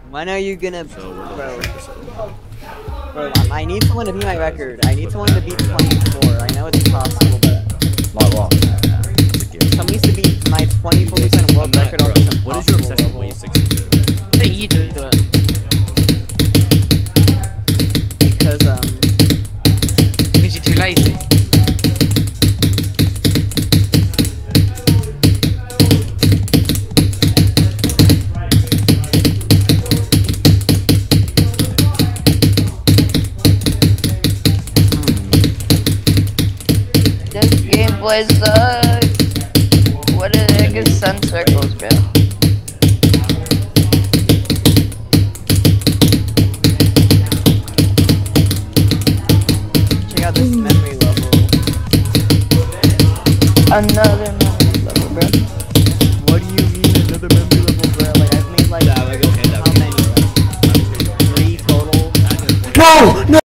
When are you gonna, So we're bro? looking Bro, I need someone to beat my record. I need someone to beat 24. I know it's impossible, but What? someone needs to beat my 24% world record on this What is your impossible obsession level. when you 62? I think you do it. Because you're too lazy. This gameplay sucks. What the heck is sun circles, bro? check out this memory level. Another memory level, bro. What do you mean another memory level, bro? Like I've made like how many? Like, 3 total. No! No!